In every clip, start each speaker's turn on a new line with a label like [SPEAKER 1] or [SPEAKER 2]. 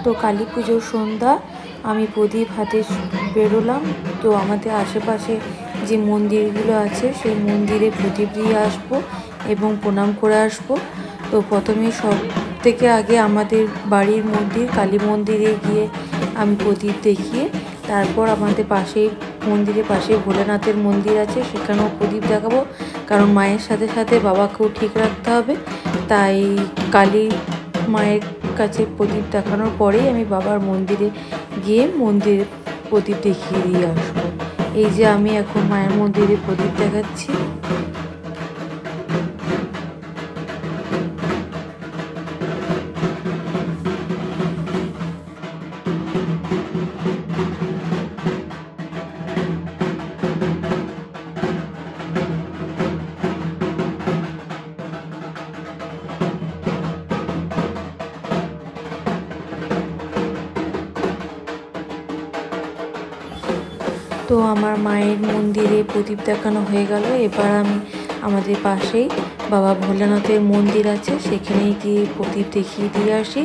[SPEAKER 1] তো কালী পুজোর সন্ধ্যা আমি প্রদীপ হাতে বেরোলাম। তো আমাদের আশেপাশে যে মন্দিরগুলো আছে সেই মন্দিরে প্রদীপ দিয়ে আসবো এবং প্রণাম করে আসবো। তো প্রথমে সব থেকে আগে আমাদের বাড়ির মন্দির কালী মন্দিরে গিয়ে আমি প্রদীপ দেখিয়ে তারপর আমাদের পাশেই মন্দিরের পাশে ভোলেনাথের মন্দির আছে সেখানেও প্রদীপ দেখাবো, কারণ মায়ের সাথে সাথে বাবাকেও ঠিক রাখতে হবে। তাই কালী মায়ের কাছে প্রদীপ দেখানোর পরেই আমি বাবার মন্দিরে গিয়ে মন্দিরে প্রদীপ দেখিয়ে দিয়ে আসবো। এই যে আমি এখন মায়ের মন্দিরে প্রদীপ দেখাচ্ছি। তো আমার মায়ের মন্দিরে প্রদীপ দেখানো হয়ে গেল। এবার আমি আমাদের পাশেই বাবা ভোলেনাথের মন্দির আছে সেখানে গিয়ে প্রদীপ দেখিয়ে দিয়ে আসি।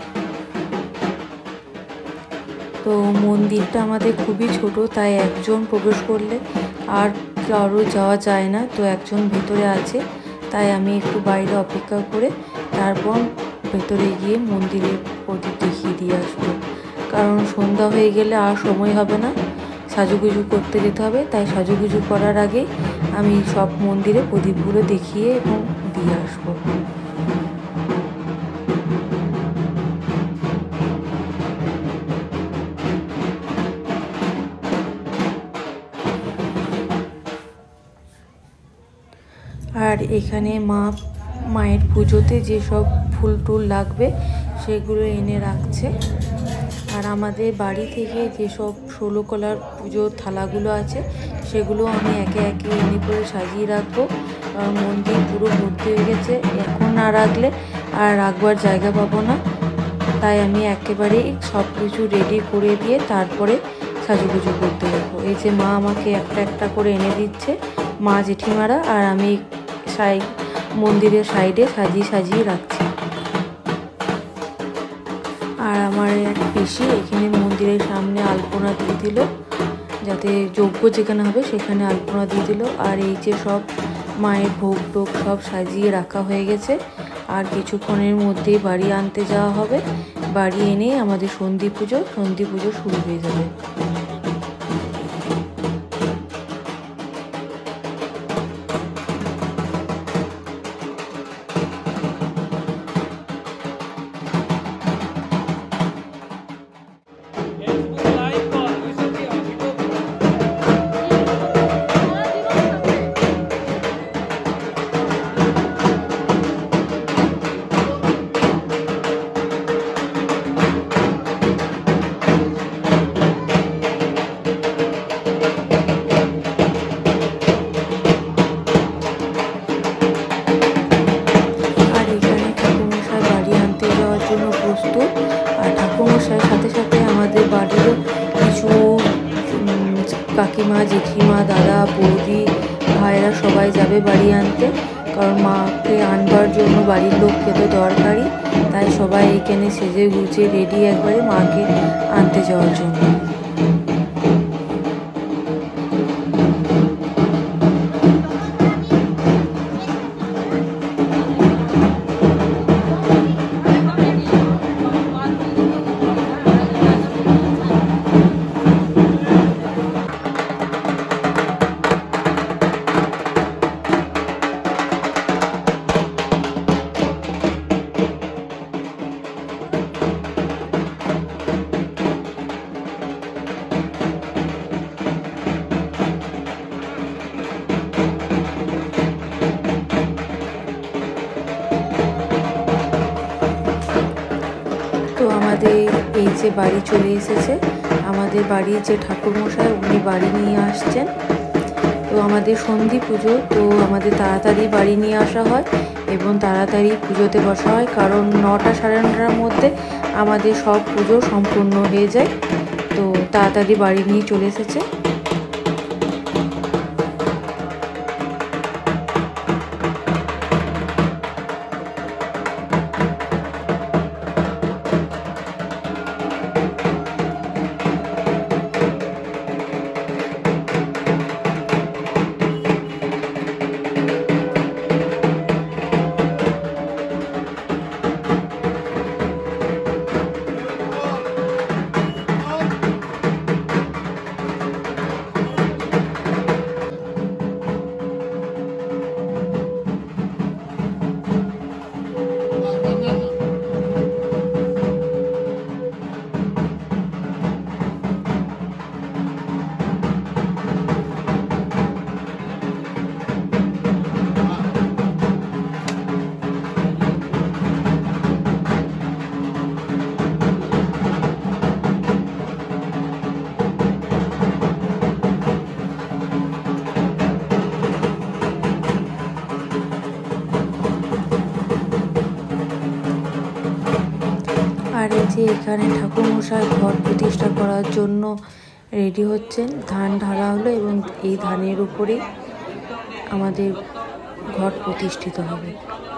[SPEAKER 1] তো মন্দিরটা আমাদের খুবই ছোট, তাই একজন প্রবেশ করলে আর কারো যাওয়া যায় না। তো একজন ভেতরে আছে, তাই আমি একটু বাইরে অপেক্ষা করে তারপর ভেতরে গিয়ে মন্দিরে প্রদীপ দেখিয়ে দিয়ে আসবো, কারণ সন্ধ্যা হয়ে গেলে আর সময় হবে না, সাজুগুজু করতে যেতে হবে। তাই সাজুগুজু করার আগেই আমি সব মন্দিরে প্রদীপগুলো দেখিয়ে এবং দিয়ে আসবো। আর এখানে মায়ের পুজোতে যেসব ফুল টুল লাগবে সেগুলো এনে রাখছে। আর আমাদের বাড়ি থেকে যেসব 16 কলার পুজোর থালাগুলো আছে সেগুলো আমি একে একে এনে করে সাজিয়ে রাখবো, কারণ মন্দির পুরো ভর্তি হয়ে গেছে। এখন না রাখলে আর রাখবার জায়গা পাবো না, তাই আমি একেবারেই সব কিছু রেডি করে দিয়ে তারপরে সাজুগুজু করতে যাবো। এই যে মা আমাকে একটা একটা করে এনে দিচ্ছে, মা জেঠিমারা, আর আমি মন্দিরের সাইডে সাজিয়ে সাজিয়ে রাখছি। আর আমার এক পিসি এখানে মন্দিরের সামনে আলপনা দিয়ে দিল, যাতে যজ্ঞ যেখানে হবে সেখানে আলপনা দিয়ে দিল। আর এই যে সব মায়ের ভোগ টোগ সব সাজিয়ে রাখা হয়ে গেছে, আর কিছুক্ষণের মধ্যেই বাড়ি আনতে যাওয়া হবে। বাড়ি এনে আমাদের সন্ধি পুজো শুরু হয়ে যাবে। আর ঠাকুরমশাইয়ের সাথে সাথে আমাদের বাড়িরও কিছু কাকিমা জেঠিমা দাদা বৌদি ভাইরা সবাই যাবে বাড়ি আনতে, কারণ মাকে আনবার জন্য বাড়ির লোককে তো দরকারি। তাই সবাই এখানে সেজে গুজে রেডি একবারে মাকে আনতে যাওয়ার জন্য। আমাদের এই যে বাড়ি চলে এসেছে, আমাদের বাড়ির যে ঠাকুরমশাই উনি বাড়ি নিয়ে আসছেন। তো আমাদের সন্ধি পুজো, তো আমাদের তাড়াতাড়ি বাড়ি নিয়ে আসা হয় এবং তাড়াতাড়ি পুজোতে বসা হয়, কারণ 9টা সাড়ে 9টার মধ্যে আমাদের সব পুজো সম্পূর্ণ হয়ে যায়। তো তাড়াতাড়ি বাড়ি নিয়ে চলে এসেছে। এই যে এখানে ঠাকুরমশাই ঘর প্রতিষ্ঠা করার জন্য রেডি হচ্ছেন। ধান ঢালা হলো এবং এই ধানের উপরেই আমাদের ঘট প্রতিষ্ঠিত হবে।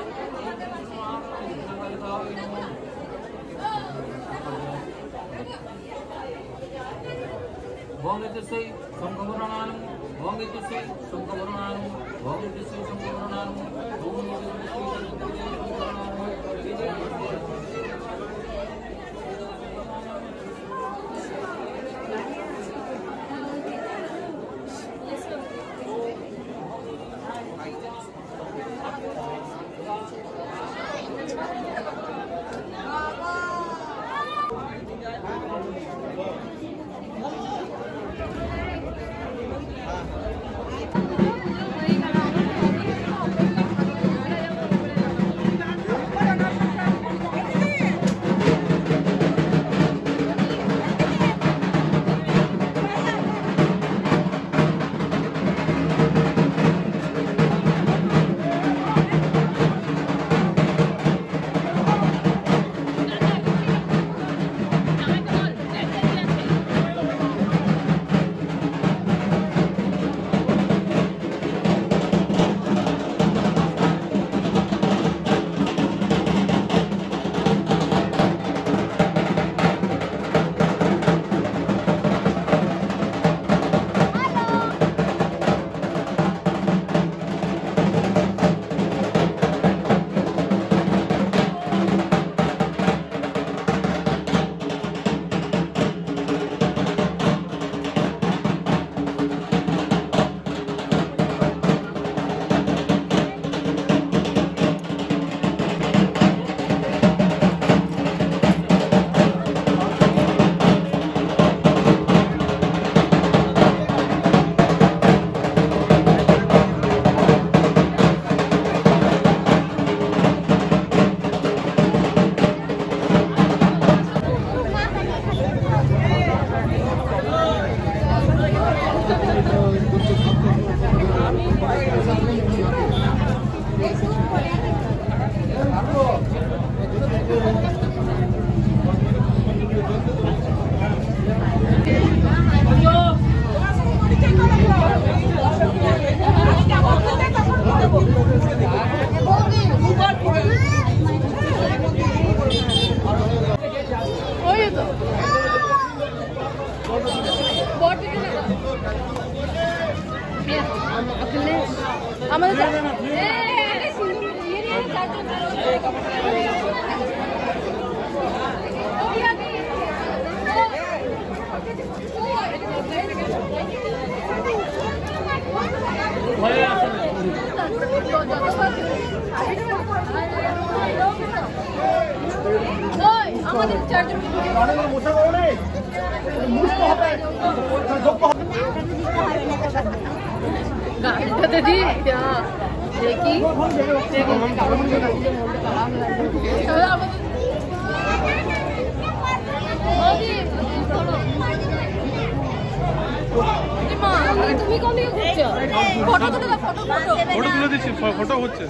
[SPEAKER 2] ফটো হচ্ছে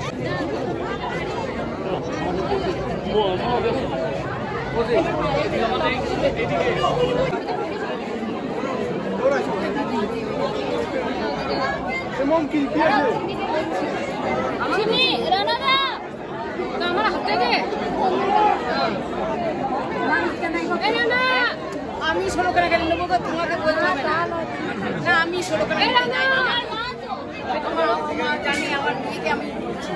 [SPEAKER 3] আমি 16 করে গেলে নেবো, তোমাকে বলতে হবে না। না আমি 16 করে জানি আমার মেয়েকে আমি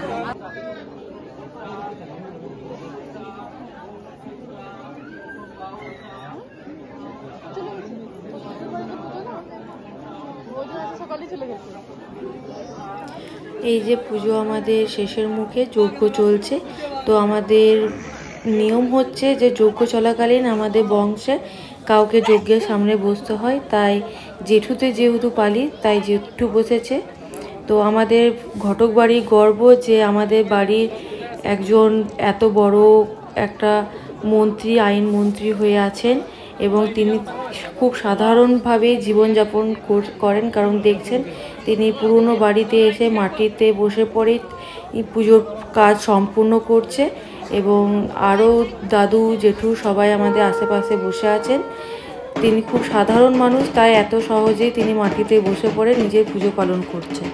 [SPEAKER 1] এই যে পুজো আমাদের শেষের মুখে যজ্ঞ চলছে। তো আমাদের নিয়ম হচ্ছে যে যজ্ঞ চলাকালীন আমাদের বংশে কাউকে যজ্ঞের সামনে বসতে হয়। তাই জেঠুতে যেহেতু পালি তাই জেঠু বসেছে। তো আমাদের ঘটক বাড়ির গর্ব যে আমাদের বাড়ির একজন এত বড় একটা মন্ত্রী, আইন মন্ত্রী হয়ে আছেন এবং তিনি খুব সাধারণভাবে জীবনযাপন করেন। কারণ দেখছেন তিনি পুরনো বাড়িতে এসে মাটিতে বসে পড়ে পুজোর কাজ সম্পূর্ণ করছে এবং আরও দাদু জেঠু সবাই আমাদের আশেপাশে বসে আছেন। তিনি খুব সাধারণ মানুষ, তাই এত সহজেই তিনি মাটিতে বসে পড়ে নিজের পুজো পালন করছেন।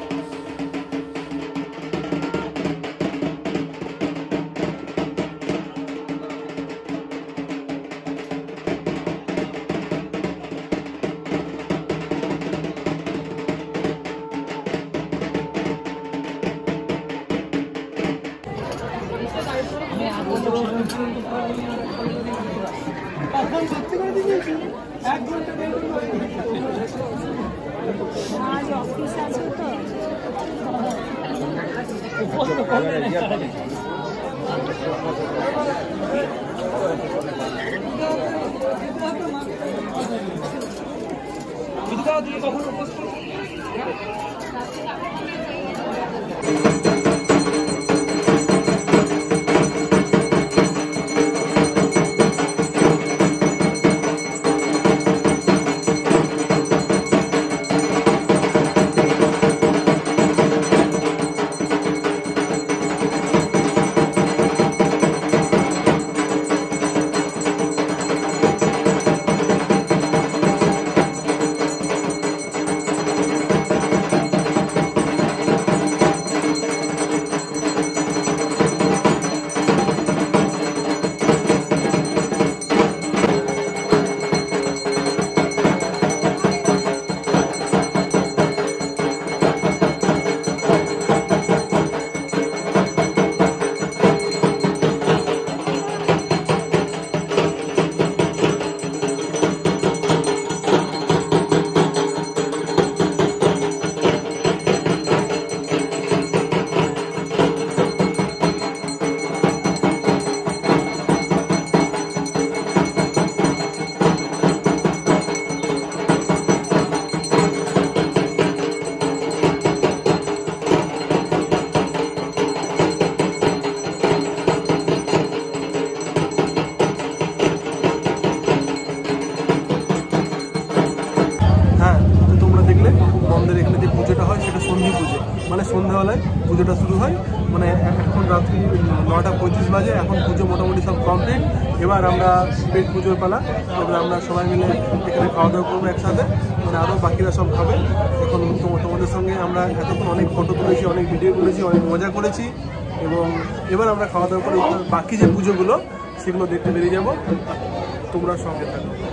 [SPEAKER 2] মানে সন্ধ্যাবেলায় পুজোটা শুরু হয়। মানে এখন রাত্রি 9:35 বাজে। এখন পুজো মোটামুটি সব কমপ্লিট। এবার আমরা পেট পুজোর পালা। এবার আমরা সবাই মিলে এখানে খাওয়া দাওয়া করবো একসাথে। মানে আরও বাকিরা সব খাবে। এখন তোমাদের সঙ্গে আমরা এতক্ষণ অনেক ফটো তুলেছি, অনেক ভিডিও করেছি, অনেক মজা করেছি। এবং এবার আমরা খাওয়া দাওয়া করে বাকি যে পুজোগুলো সেগুলো দেখতে বেরিয়ে যাবো। তোমরা সঙ্গে থাকো।